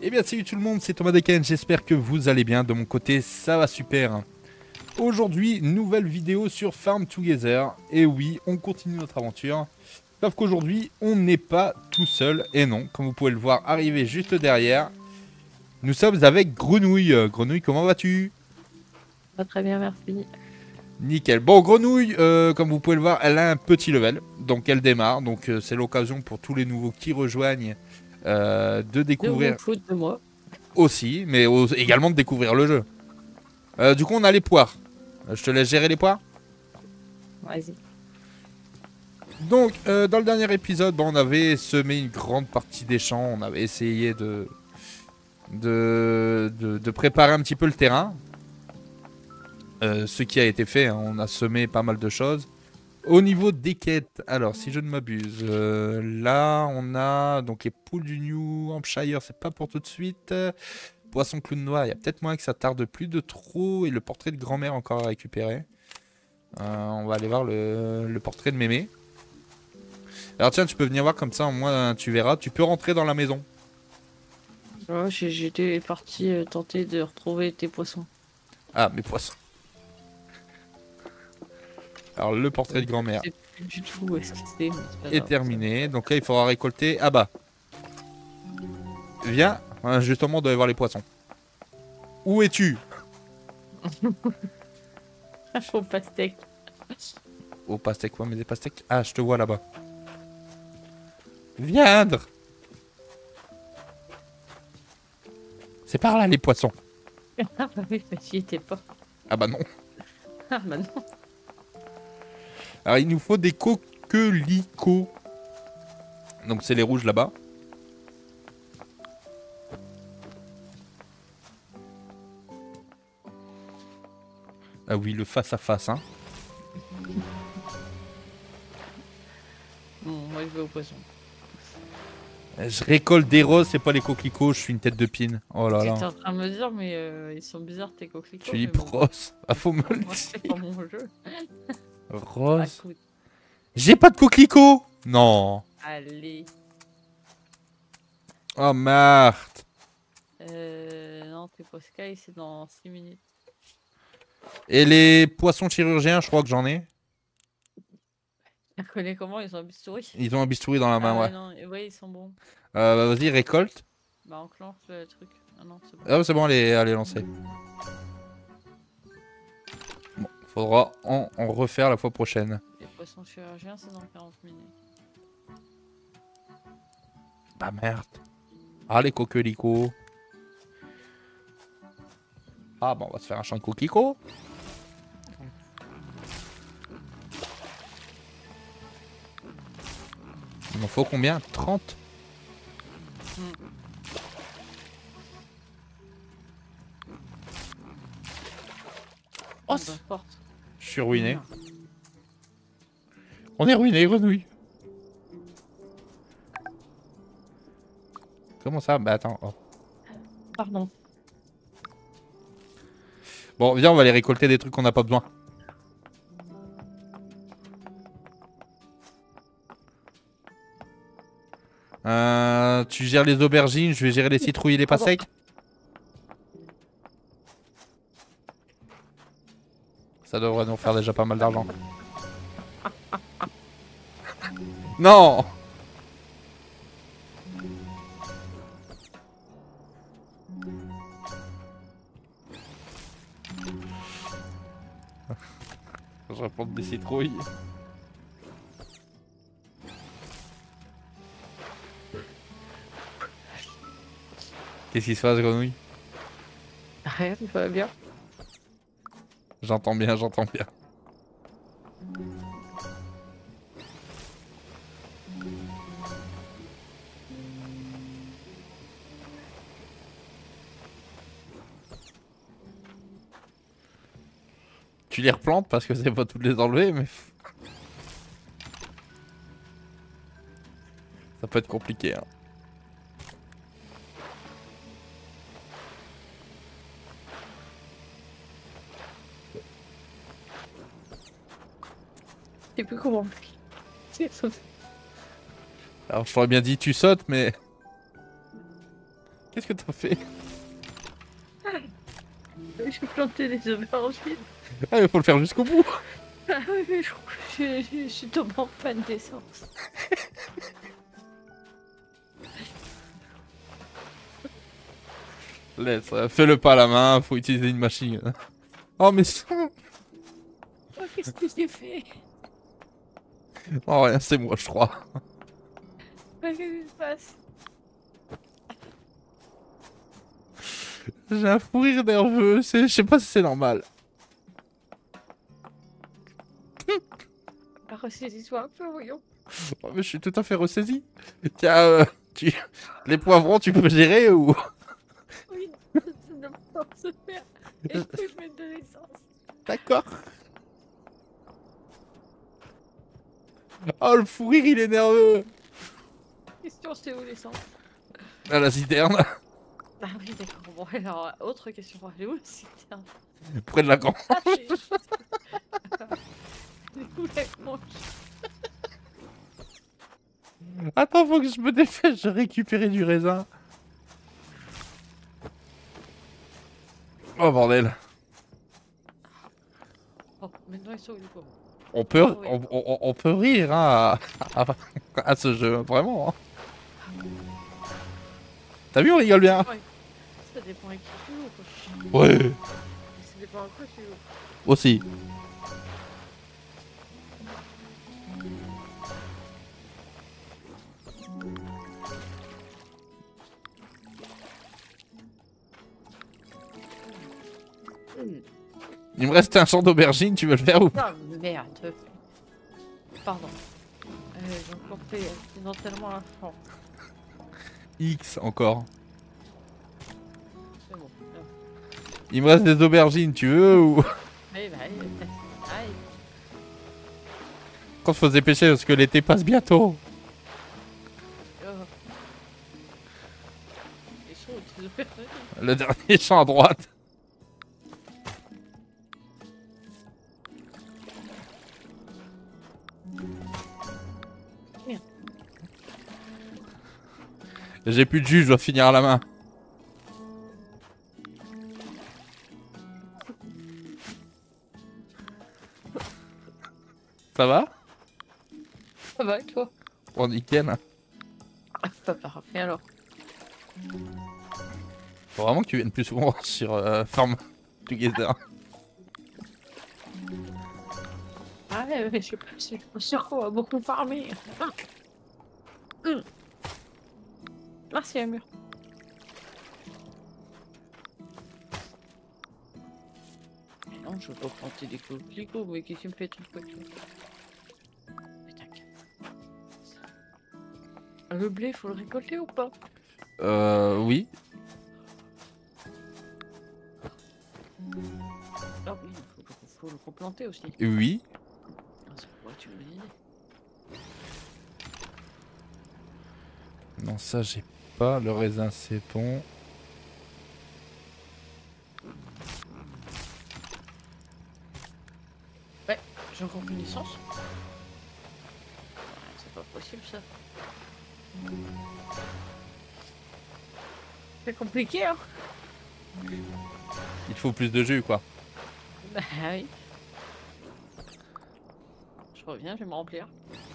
Eh bien salut tout le monde, c'est Thomas Deken, j'espère que vous allez bien, de mon côté ça va super. Aujourd'hui, nouvelle vidéo sur Farm Together, et oui, on continue notre aventure. Sauf qu'aujourd'hui, on n'est pas tout seul, et non, comme vous pouvez le voir arriver juste derrière, nous sommes avec Grenouille. Grenouille, comment vas-tu? Pas très bien, merci. Nickel. Bon, Grenouille, comme vous pouvez le voir, elle a un petit level, donc elle démarre, donc c'est l'occasion pour tous les nouveaux qui rejoignent de De découvrir vous foutre de moi. aussi, mais également de découvrir le jeu. Du coup, on a les poires. Je te laisse gérer les poires. Vas-y. Donc, dans le dernier épisode, bon, on avait semé une grande partie des champs. On avait essayé de préparer un petit peu le terrain. Ce qui a été fait, hein, on a semé pas mal de choses. Au niveau des quêtes, alors si je ne m'abuse, là on a donc les poules du New Hampshire, c'est pas pour tout de suite. Poisson clown noir, il y a peut-être moyen que ça tarde plus de trop. Et le portrait de grand-mère encore à récupérer. On va aller voir le portrait de mémé. Alors tiens, tu peux venir voir comme ça, au moins tu verras. Tu peux rentrer dans la maison. Oh, j'étais parti tenter de retrouver tes poissons. Ah, mes poissons. Alors le portrait de grand-mère Je sais plus du tout où est-ce que c'est, mais c'est pas est grave, terminé. Donc là, il faudra récolter. Ah bah. Viens. Justement, on doit aller voir les poissons. Où es-tu? ça. Au pastèque. Au pastèque, quoi, mais des pastèques. Ah, je te vois là-bas. Viens. C'est par là les poissons. Ah bah oui, mais j'y étais pas. Ah bah non. Ah bah non. Alors il nous faut des coquelicots. Donc c'est les rouges là-bas. Ah oui, le face à face, hein. Bon, moi je vais aux poissons. Je récolte des roses, c'est pas les coquelicots, je suis une tête de pine. Oh là J'étais là. en train de me dire, mais ils sont bizarres tes coquelicots. Tu dis Mais bon. pros. Ah faut me le Moi, c'est pas dire. mon jeu. Bah, Rose. écoute, J'ai pas de coquelicots. Non. allez. Oh Marthe. Non, tes poscailles, c'est dans 6 minutes. Et les poissons chirurgiens, je crois que j'en ai. Tu reconnais comment ils ont un bistouri? Ils ont un bistouri dans la main, Ah ouais, ouais. non, ouais, ils sont bons. Bah, vas-y, récolte. Bah, enclenche le truc. Ah non, c'est bon. Ah c'est bon, elle est lancée. Bon, faudra en refaire la fois prochaine. Les poissons chirurgiens, c'est dans 40 minutes. Bah merde. Ah les coquelicots. Ah bon, on va se faire un champ de coquelicots. Il m'en faut combien? 30? Oh, Peu importe. je suis ruiné. On est ruiné, Grenouille. Comment ça? Bah attends. Oh. Pardon. Bon, viens, on va aller récolter des trucs qu'on n'a pas besoin. Tu gères les aubergines, je vais gérer les citrouilles et les pastèques. Ça devrait nous faire déjà pas mal d'argent. Non! Je vais prendre des citrouilles. Qu'est-ce qui se passe, Grenouille? Rien, tout va bien. J'entends bien, j'entends bien. Tu les replantes parce que c'est pas toutes les enlever, mais... Ça peut être compliqué, hein. Je sais plus comment. Alors je t'aurais bien dit tu sautes, mais... Qu'est-ce que t'as fait? J'ai planté des aubergines. Ah, mais faut le faire jusqu'au bout. Ah oui, mais je crois que je suis tombée en panne d'essence. Laisse, fais-le pas à la main, faut utiliser une machine. Oh, mais Oh, qu'est-ce que j'ai fait? oh, rien, c'est moi, je crois. Qu'est-ce qui se passe? J'ai un fou rire nerveux, je sais pas si c'est normal. Ressaisis-toi un peu, voyons. Oh, mais je suis tout à fait ressaisi. Tiens, les poivrons, tu peux gérer ou... Oui, ça ne peut pas se faire. Et je peux mettre de l'essence. D'accord. Oh, le fou rire, il est nerveux. Question, c'est où l'essence? À la citerne, Ah oui, d'accord. Bon, alors, autre question. Elle est où la citerne? près de la grange. Ah, c'est... C'est où la grange? Attends, faut que je me dépêche de récupérer du raisin. Oh, bordel. Oh, maintenant ils sont où les pauvres? On peut, Ah oui. on peut rire hein, à ce jeu, vraiment. Hein. T'as vu, on rigole bien. Ouais. Ça dépend avec qui tu joues, quoi. Ouais. Ça dépend à quoi tu joues. Aussi. Il me reste un champ d'aubergine, tu veux le faire ou pas? Ah merde. Pardon. J'ai encore fait accidentellement un champ. X encore. C'est bon. Il me reste des aubergines, tu veux ou... Allez, bah, allez, allez. Quand faut se dépêcher parce que l'été passe bientôt. Oh. Ils sont où tes aubergines? Le dernier champ à droite. Merde. J'ai plus de jus, je dois finir à la main. Ça va? Ça va, et toi? Bon, nickel. Ah, pas parfait alors. Faut vraiment que tu viennes plus souvent sur Farm Together. Ah ouais, mais je suis pas sûr qu'on va beaucoup farmer. Merci, Amur. Mais non, je veux pas planter des coquelicots, mais qu'est-ce qui me fait tout le coquelicot? Mais t'inquiète. Le blé, faut le récolter ou pas? Oui. Ah oui, faut le replanter aussi. Oui. Ah, c'est pourquoi tu me dis. Non, ça j'ai pas. Le raisin c'est bon. Ouais, j'ai encore une licence. C'est pas possible ça. C'est compliqué, hein? Il faut plus de jus quoi. Bah oui. Je reviens, je vais me remplir.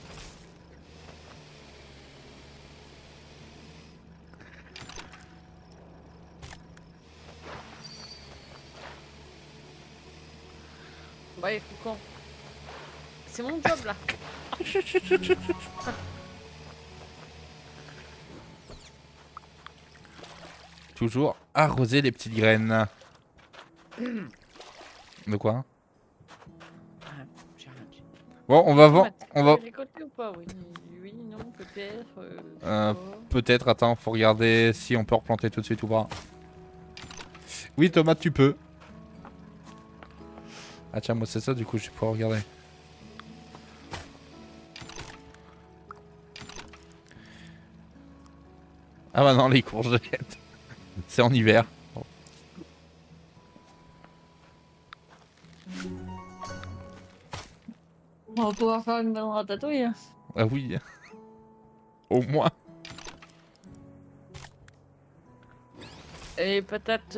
Ouais, Foucan. C'est mon job là. Toujours arroser les petites graines. De quoi? Ah, j'ai rien dit. Bon, on va voir. On va. Récolter ou pas? Oui, oui, non, peut-être. Peut-être, attends, faut regarder si on peut replanter tout de suite ou pas. Oui, tomate, tu peux. Ah tiens, moi c'est ça, du coup, je vais pouvoir regarder. Ah bah non, les courgettes. C'est en hiver. On va pouvoir faire une bonne ratatouille. Ah oui. Au moins. Et patates.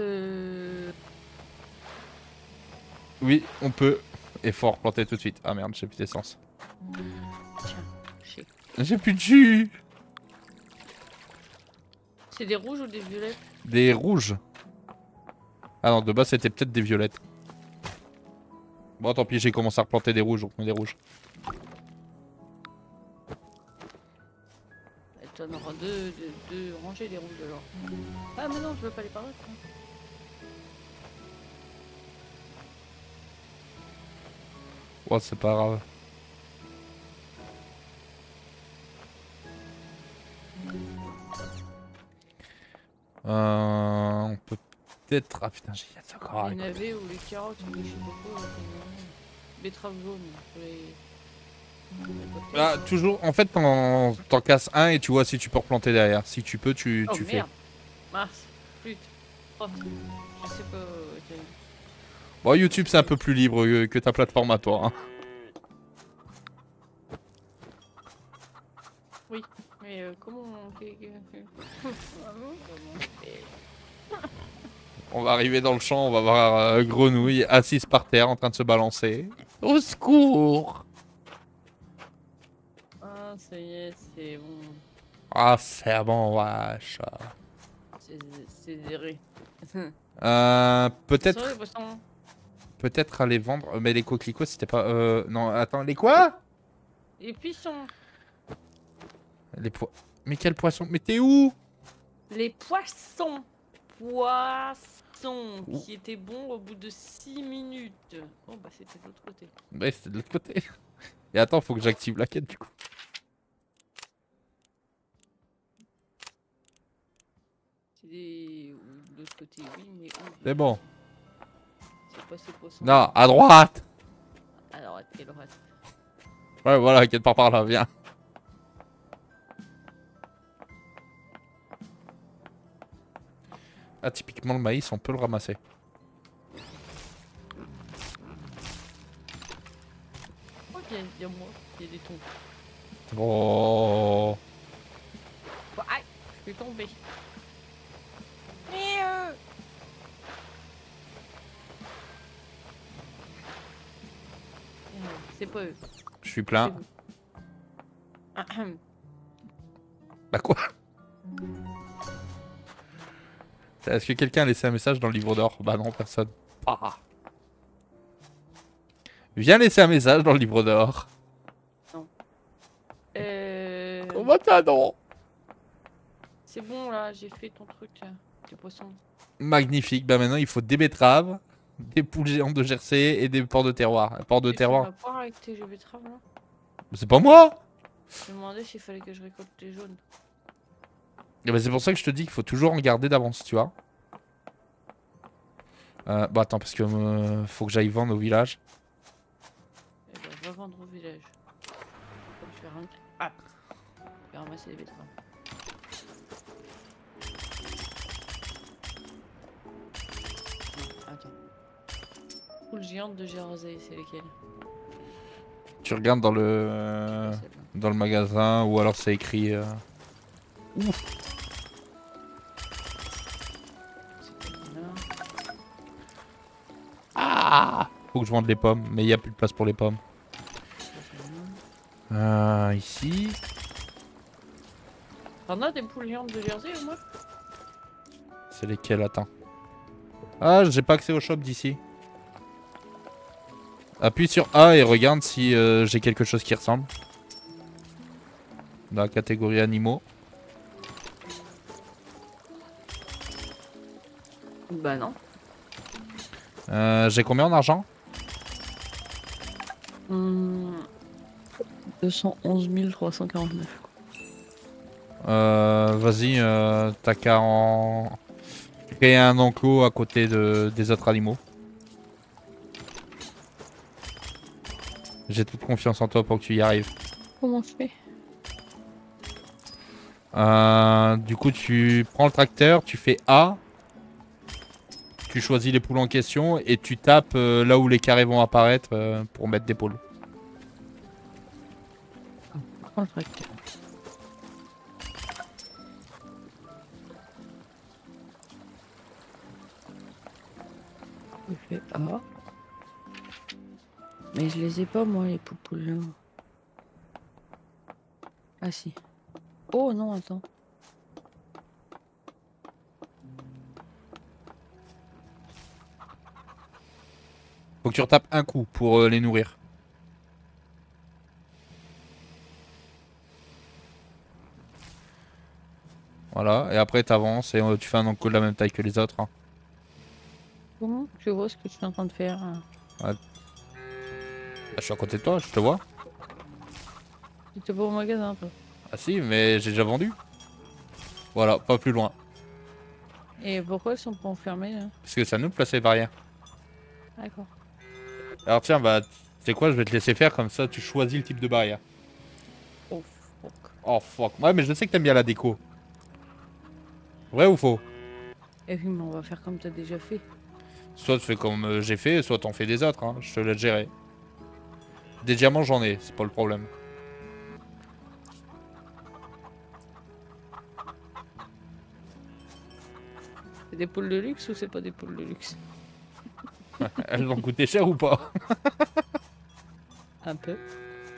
Oui, on peut. Et faut replanter tout de suite. Ah merde, j'ai plus d'essence. Tiens, chic. J'ai plus de jus. C'est des rouges ou des violettes? Des rouges. Ah non, de base c'était peut-être des violettes. Bon, tant pis, j'ai commencé à replanter des rouges, donc on met des rouges. Et t'en auras deux rangées des rouges alors. Ah, mais non, je veux pas les paraître. Ouais, c'est pas grave. On peut peut-être. Ah putain, j'ai ça encore. Les navets ou les carottes ou les je sais pas quoi. Betteraves jaunes pour les. Ah, toujours. En fait, t'en casses un et tu vois si tu peux replanter derrière. Si tu peux, tu Oh fais. merde! Mars, flûte, oh, je sais pas. Bon, YouTube, c'est un peu plus libre que ta plateforme à toi. Hein. Oui, mais comment on fait. Comment on fait? On va arriver dans le champ, on va voir Grenouille assise par terre en train de se balancer. Au secours! Ah, ça y est, c'est bon. Ah, c'est bon, wesh. C'est zéré. Peut-être. Les poissons. Peut-être aller vendre. Mais les coquelicots, c'était pas. Non, attends, les quoi? Les poissons. Les Mais quel poisson? Mais t'es où? Les poissons. Poissons qui étaient bons au bout de 6 minutes. Bon, bah, c'était de l'autre côté. Ouais, c'était de l'autre côté. Et attends, faut que j'active la quête du coup. C'est des. De l'autre côté, oui, mais où? C'est bon. C'est pas ces poissons. Non, à droite! Alors, quelle droite? Ouais, voilà, quête part par là, viens. Ah, typiquement, le maïs, on peut le ramasser. Ok, il y a moi, il y a des tons. Oh. Aïe, je vais tomber. Mais c'est pas eux. Je suis plein. Ahem. Bah quoi? Est-ce que quelqu'un a laissé un message dans le livre d'or? Bah non, personne. Ah. Viens laisser un message dans le livre d'or. Non. Comment t'as non? C'est bon là, j'ai fait ton truc là. Tes poissons. Magnifique. Bah maintenant, il faut des betteraves, des poules géantes de Jersey et des porcs de terroir. Porcs de terroir. Quoi avec tes jeux betteraves là? C'est pas moi! Je me demandais s'il fallait que je récolte les jaunes. Et bah c'est pour ça que je te dis qu'il faut toujours en garder d'avance, tu vois. Bah attends, parce que faut que j'aille vendre au village. Eh ben, va vendre au village. Comme je vais rien. Ah! Je vais ramasser les betteraves. Non, attends. Poule géante de Jersey, c'est lesquelles? Tu regardes dans le magasin ou alors c'est écrit. Ouf. Ah! Faut que je vende les pommes, mais il n'y a plus de place pour les pommes. Ici. T'en as des poules géantes de Jersey au moins? C'est lesquels? Attends. Ah, j'ai pas accès au shop d'ici. Appuie sur A et regarde si j'ai quelque chose qui ressemble. Dans la catégorie animaux. Bah non. J'ai combien en argent? 211 349. Vas-y, t'as qu'à en créer un enclos à côté des autres animaux. J'ai toute confiance en toi pour que tu y arrives. Comment je fais? Du coup, tu prends le tracteur, tu fais A. Tu choisis les poules en question et tu tapes là où les carrés vont apparaître pour mettre des poules. Prends le tracteur. Il fait ah. Mais je les ai pas moi les poupoules là. Ah si. Oh non attends. Faut que tu retapes un coup pour les nourrir. Voilà, et après t'avances et tu fais un enclos de la même taille que les autres. Hein. Comment tu vois ce que je suis en train de faire? Ouais. Bah, je suis à côté de toi, je te vois. Tu te vois au magasin toi. Ah si, mais j'ai déjà vendu. Voilà, pas plus loin. Et pourquoi elles sont pas enfermées là? Parce que c'est à nous de placer les barrières. D'accord. Alors tiens, bah, tu sais quoi, je vais te laisser faire comme ça, tu choisis le type de barrière. Oh fuck. Oh fuck. Ouais, mais je sais que t'aimes bien la déco. Vrai ou faux? Et oui mais on va faire comme t'as déjà fait. Soit tu fais comme j'ai fait, soit t'en fais des autres, hein. Je te laisse gérer. Des diamants, j'en ai, c'est pas le problème. C'est des poules de luxe ou c'est pas des poules de luxe? Elles vont coûter cher ou pas? Un peu.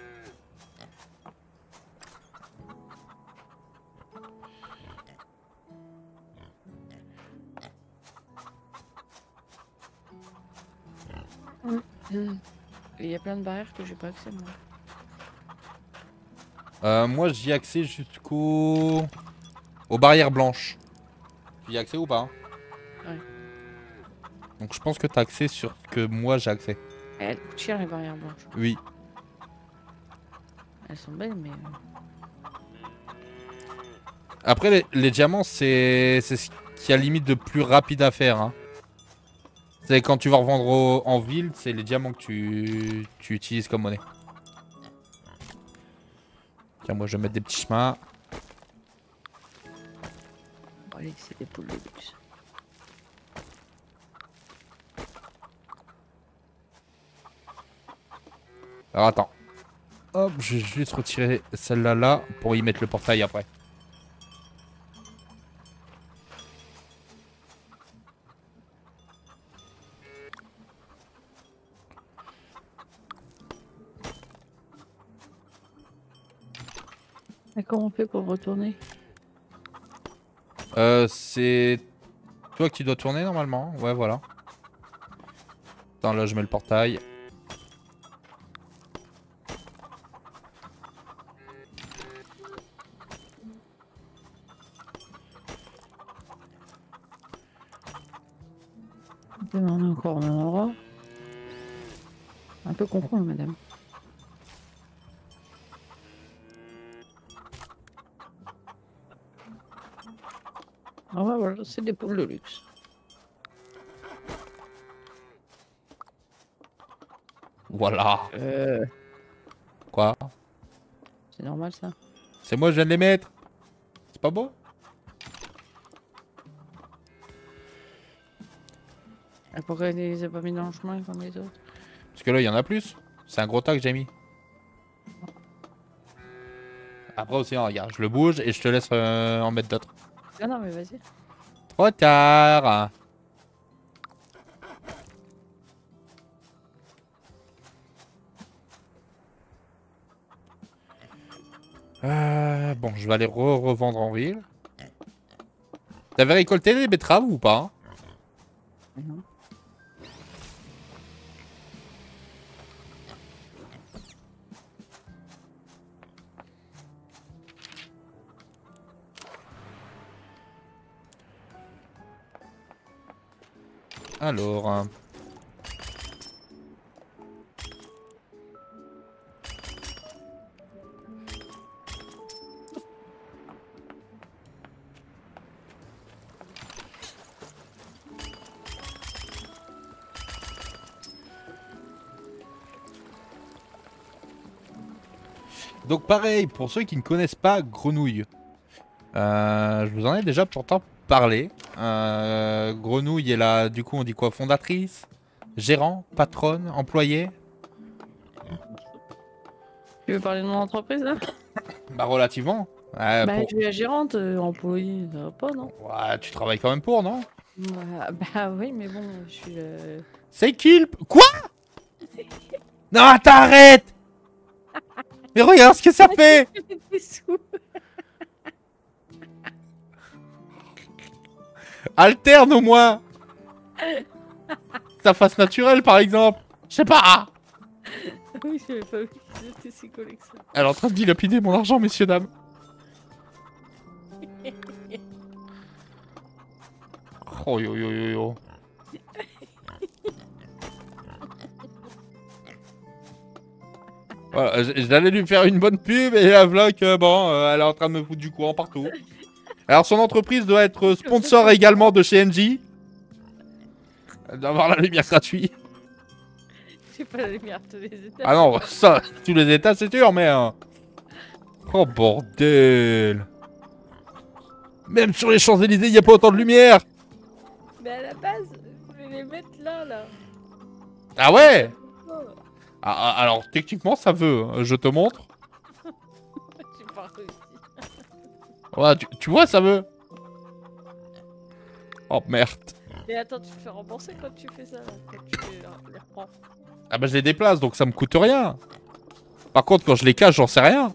Il y a plein de barrières que j'ai pas accès moi. Moi j'y ai accès jusqu'au... aux barrières blanches. Tu y as accès ou pas? Ouais. Donc je pense que t'as accès sur ce que moi j'ai accès. Elles coûtent cher les barrières blanches. Oui. Elles sont belles mais... Après les diamants c'est ce qu'il y a limite de plus rapide à faire. Hein. C'est quand tu vas revendre en ville, c'est les diamants que tu utilises comme monnaie. Tiens, moi je vais mettre des petits chemins. Bon, allez, c'est des poules de luxe. Alors attends. Hop, je vais juste retirer celle-là là pour y mettre le portail après. Et comment on fait pour retourner? C'est toi qui dois tourner normalement. Ouais, voilà. Attends, là je mets le portail. On est encore au même endroit. Un peu con madame. Ah ouais, voilà, c'est des poules de luxe. Voilà. Quoi? C'est normal ça. C'est moi, je viens de les mettre. C'est pas beau? Et pourquoi il les a pas mis dans le chemin comme les autres? Parce que là, il y en a plus. C'est un gros tas que j'ai mis. Après aussi, hein, regarde, je le bouge et je te laisse en mettre d'autres. Ah non, mais vas-y. Trop tard. Bon, je vais aller revendre en ville. T'avais récolté les betteraves ou pas? Non. Alors... Donc pareil, pour ceux qui ne connaissent pas Grenouille, je vous en ai déjà pourtant parlé. Grenouille est là, du coup on dit quoi? Fondatrice? Gérant? Patronne? Employé? Tu veux parler de mon entreprise là? Bah relativement. Bah, je suis la gérante, employée, ça va pas, non? Ouais, tu travailles quand même pour, non? Bah oui, mais bon, je suis C'est qui le... Quoi? Non, attends, arrête. Mais regarde ce que ça fait. Alterne au moins. Sa face naturelle par exemple. Je sais pas. Oui, j'avais pas vu que c'était si collé que ça. Elle est en train de dilapider mon argent, messieurs, dames. Oh yo yo yo yo. Voilà, j'allais lui faire une bonne pub et la vlog, bon, elle est en train de me foutre du courant partout. Alors son entreprise doit être sponsor également de chez NJ. Elle doit avoir la lumière gratuite. J'ai pas la lumière tous les étages. Ah non, ça, tous les états c'est sûr, mais... Oh bordel. Même sur les Champs-Élysées, il n'y a pas autant de lumière. Mais à la base, je voulais les mettre là. Ah ouais. Alors techniquement ça veut, je te montre. J'ai pas réussi. Ouais, tu vois ça veut. Oh merde. Mais attends, tu te fais rembourser quand tu fais ça, là, quand tu les reprends. Ah bah je les déplace donc ça me coûte rien. Par contre quand je les cache j'en sais rien.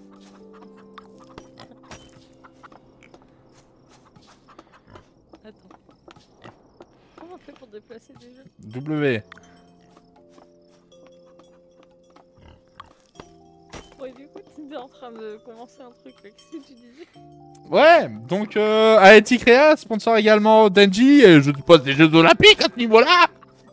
Attends. Comment on fait pour déplacer des jeux? W. Ouais, du coup, tu étais en train de commencer un truc là, qu'est-ce que tu disais? Ouais, donc Aeti Crea, sponsor également d'Engie, et je te pose des Jeux Olympiques à ce niveau-là.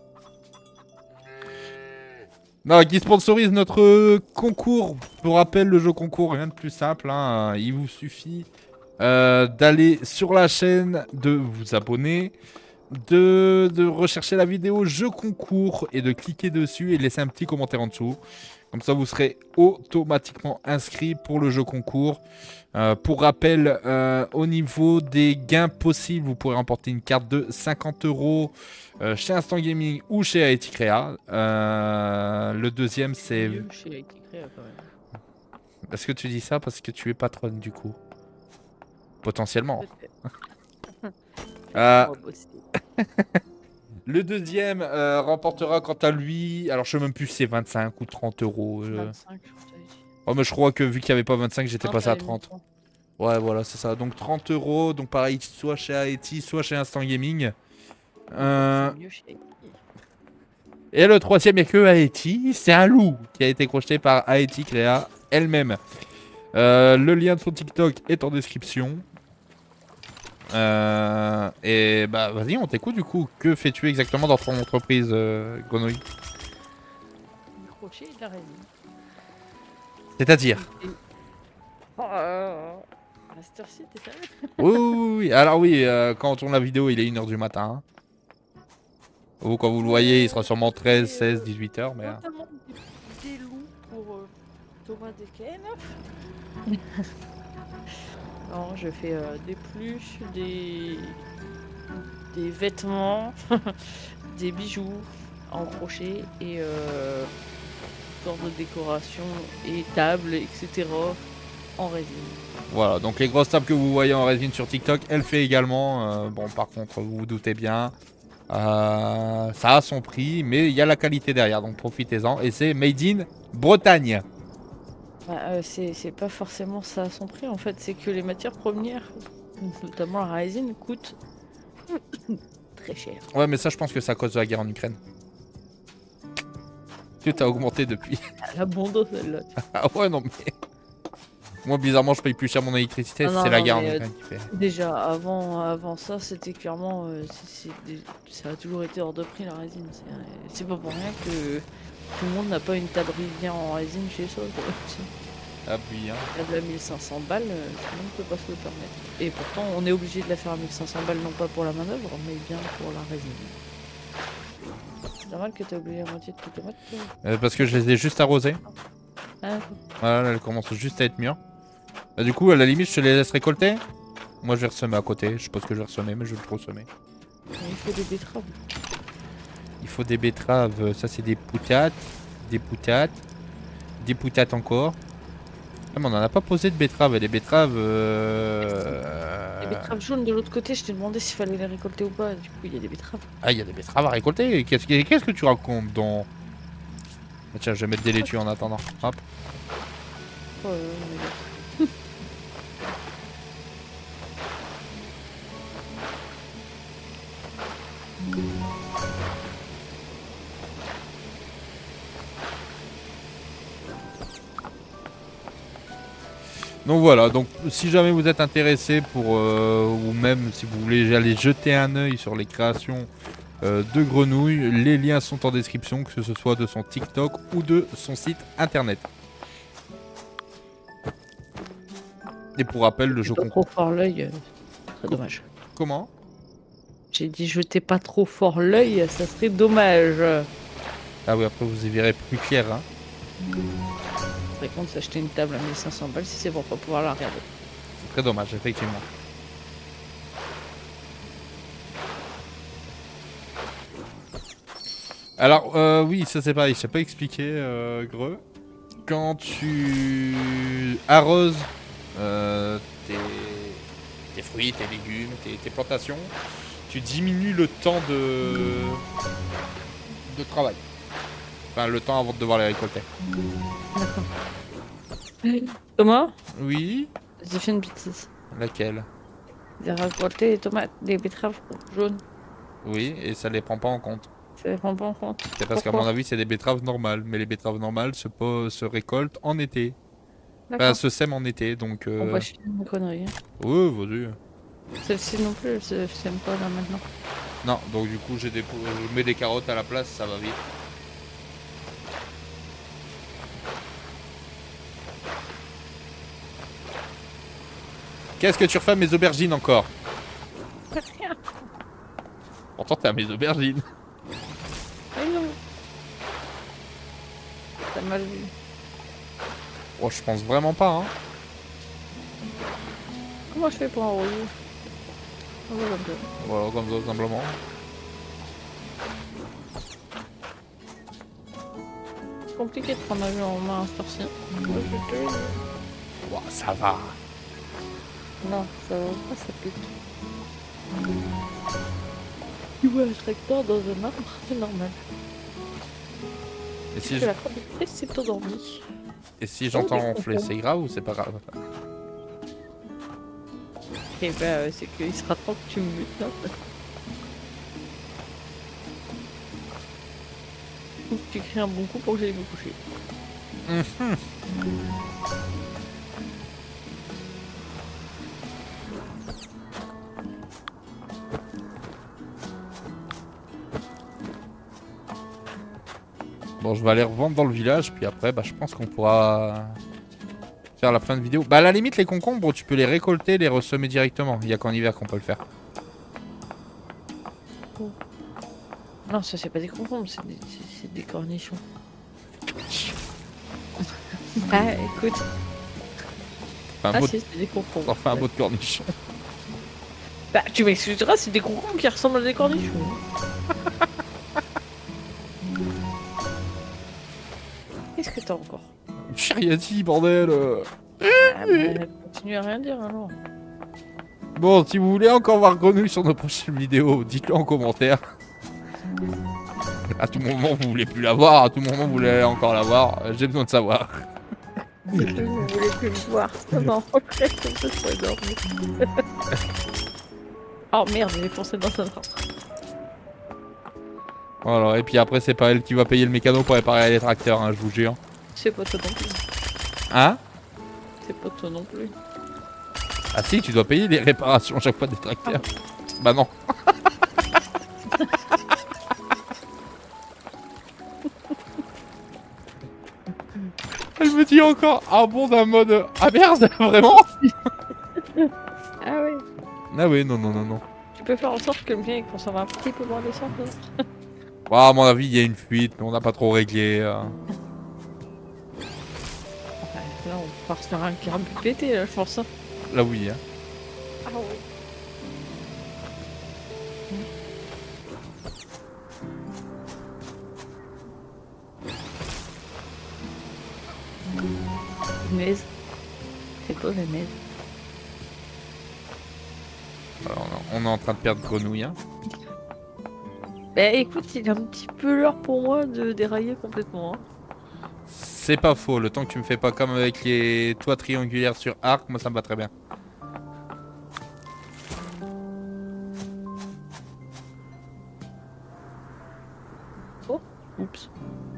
Non, qui sponsorise notre concours. Pour rappel, le jeu concours, rien de plus simple. Hein. Il vous suffit d'aller sur la chaîne, de vous abonner, de rechercher la vidéo jeu concours et de cliquer dessus et de laisser un petit commentaire en dessous. Comme ça, vous serez automatiquement inscrit pour le jeu concours. Pour rappel, au niveau des gains possibles, vous pourrez remporter une carte de 50 € chez Instant Gaming ou chez Aeti Crea. Le deuxième, c'est... Chez Aeti Crea, quand même. Est-ce que tu dis ça parce que tu es patronne du coup? Potentiellement. Le deuxième remportera quant à lui... Alors je sais même plus si c'est 25 ou 30 €. 25, je t'avais dit. Oh mais je crois que vu qu'il n'y avait pas 25, j'étais Non, passé à t'avais mis 30. 30. Ouais voilà c'est ça. Donc 30 €. Donc pareil soit chez Aeti, soit chez Instant Gaming. C'est mieux chez Aeti. Et le troisième, il n'y a que Aeti. C'est un loup qui a été crocheté par Aeti Crea elle-même. Le lien de son TikTok est en description. Et bah vas-y, on t'écoute du coup. Que fais-tu exactement dans ton entreprise, Grenouille? Le crochet et de la résine. C'est-à-dire? Oh, Master-ci, t'es sérieux? Oui, oui, oui. Alors oui, quand on tourne la vidéo, il est 1 h du matin. Ou quand vous le voyez, il sera sûrement 13, 16, 18 h. Mais... Notamment des loups pour Thomas Descaines. Non, je fais des pluches, des vêtements, des bijoux en crochet et sortes de décoration et tables, etc. en résine. Voilà, donc les grosses tables que vous voyez en résine sur TikTok, elle fait également. Bon, par contre, vous vous doutez bien. Ça a son prix, mais il y a la qualité derrière, donc profitez-en. Et c'est Made in Bretagne. Bah, c'est pas forcément ça à son prix, en fait, c'est que les matières premières, notamment la résine, coûtent très cher. Ouais, mais ça, je pense que c'est à cause de la guerre en Ukraine. Tout a augmenté depuis. La bondo, celle-là. Ah ouais, non, mais... Moi, bizarrement, je paye plus cher mon électricité, Ah non, c'est la non, guerre en mais, Ukraine qui fait... Déjà, avant ça, c'était clairement... ça a toujours été hors de prix, la résine. C'est pas pour rien que tout le monde n'a pas une table rivière en résine chez soi. Quoi. Ah oui, hein. La table à 1500 balles, tout le monde peut pas se le permettre. Et pourtant, on est obligé de la faire à 1500 balles, non pas pour la manœuvre, mais bien pour la résine. C'est normal que t'aies oublié la moitié de tes tomates, toi. Parce que je les ai juste arrosées. Ah, Voilà, elles commencent juste à être mûres. Bah, du coup, à la limite, je te les laisse récolter. Moi, je vais ressemer à côté. Je sais pas ce que je vais ressemer, mais je vais trop semer. il faut des betteraves. Il faut des betteraves. Ça, c'est des poutates. Des poutates. Des poutates encore. Ah, mais on en a pas posé de betteraves. Et les betteraves... Les betteraves jaunes de l'autre côté, je t'ai demandé s'il fallait les récolter ou pas. Du coup, il y a des betteraves. Ah, il y a des betteraves à récolter. Qu'est-ce que tu racontes dans... Ah, tiens, je vais mettre des laitues en attendant. Hop. Oh, Donc voilà, donc si jamais vous êtes intéressé pour, ou même si vous voulez aller jeter un œil sur les créations de Grenouille, les liens sont en description, que ce soit de son TikTok ou de son site internet. Et pour rappel, le jeu pas trop fort l'œil, c'est dommage. Comment? J'ai dit jeter pas trop fort l'œil, ça serait dommage. Ah oui, après vous y verrez plus clair, hein. C'est con de s'acheter une table à 1500 balles si c'est pour pas pouvoir la regarder. C'est très dommage, effectivement. Alors, oui, ça c'est pareil, je t'ai pas expliqué, Greux. Quand tu arroses tes fruits, tes légumes, tes plantations, tu diminues le temps de travail. Enfin, le temps avant de devoir les récolter. D'accord. Thomas, Oui. j'ai fait une bêtise. Laquelle? J'ai récolté les tomates, des betteraves jaunes. Oui, et ça les prend pas en compte. Ça les prend pas en compte. C'est parce qu'à Pourquoi? mon avis, c'est des betteraves normales. Mais les betteraves normales se récoltent en été. Enfin, D'accord. se sèment en été, donc... On va chier une connerie. Hein. Oui, vas-y. Celle-ci non plus, elle se sème pas là maintenant. Non, donc du coup, je mets des carottes à la place, ça va vite. Qu'est-ce que tu refais à mes aubergines encore? Rien. Pourtant, t'es à mes aubergines. Ah non. T'as mal vu. Oh, je pense vraiment pas, hein. Comment je fais pour enrouler? Voilà, comme ça. Voilà, comme ça, simplement. C'est compliqué de prendre un jeu en main à cette heure-ci. Ouah, ça va. Non, ça va pas, ça pique. Tu vois un tracteur dans un arbre, c'est normal. Et Si si tu je- la chronique, c'est endormi. Et si j'entends des ronfler, concombre. c'est grave ou c'est pas grave? Et bah, c'est qu'il sera temps que tu me butes, non? Ou que tu crées un bon coup pour que j'aille me coucher. Bon, je vais aller revendre dans le village, puis après, bah, je pense qu'on pourra faire la fin de vidéo. Bah, à la limite, les concombres, tu peux les récolter, les ressemer directement. Il y a qu'en hiver qu'on peut le faire. Non, ça c'est pas des concombres, c'est des cornichons. Ah, écoute. Enfin, un Ah beau, si, c'est des concombres. enfin, un beau de cornichon. Bah, tu m'excuseras, c'est des concombres qui ressemblent à des cornichons. Qu'est-ce que t'as encore? J'ai rien dit, bordel. Ah bah, continue à rien dire alors. Bon, si vous voulez encore voir Grenouille sur nos prochaines vidéos, dites-le en commentaire. À tout moment, vous voulez plus la voir, à tout moment, vous voulez encore la voir. J'ai besoin de savoir. C'est que vous voulez plus me voir. Non, après, je me suis endormi. Oh merde, j'ai foncé dans un arbre. Voilà, et puis après, c'est pas elle qui va payer le mécano pour réparer les tracteurs, hein, je vous jure. C'est pas toi non plus. Hein? C'est pas toi non plus. Ah si, tu dois payer les réparations à chaque fois des tracteurs. Bah non. Elle me dit encore un bon d'un mode... Ah merde, vraiment? Ah ouais. Ah oui, non, non, non, non. Tu peux faire en sorte que le mien il consomme un petit peu moins d'essence. Bon, à mon avis, il y a une fuite, mais on n'a pas trop réglé. Là, on part sur un carbu pété, là, je pense. Hein. Là, oui. Hein. Ah ouais. Punaise. C'est quoi la neige? Alors, on est en train de perdre Grenouille. Hein. Bah écoute, il est un petit peu l'heure pour moi de dérailler complètement. Hein. C'est pas faux, le temps que tu me fais pas comme avec les toits triangulaires sur arc, moi ça me va très bien. Oh, oups.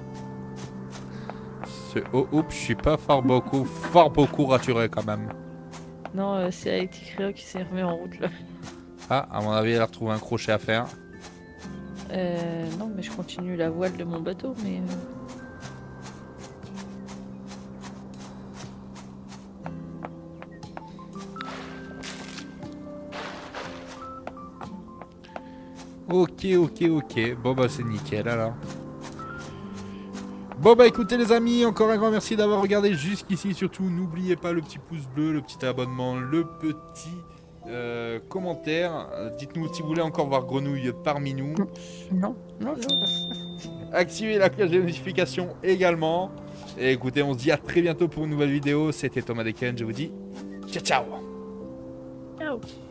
Oups, je suis pas fort beaucoup rassuré quand même. Non, c'est Aeticrea qui s'est remis en route là. Ah, à mon avis, elle a retrouvé un crochet à faire. Non, mais je continue la voile de mon bateau, mais... Ok. Bon bah c'est nickel alors. Bon bah écoutez les amis, encore un grand merci d'avoir regardé jusqu'ici. Surtout n'oubliez pas le petit pouce bleu, le petit abonnement, le petit commentaire. Dites-nous si vous voulez encore voir Grenouille parmi nous. Non. Activez la cloche de notification également. Et écoutez, on se dit à très bientôt pour une nouvelle vidéo. C'était Thomas Deken, je vous dis ciao. Ciao.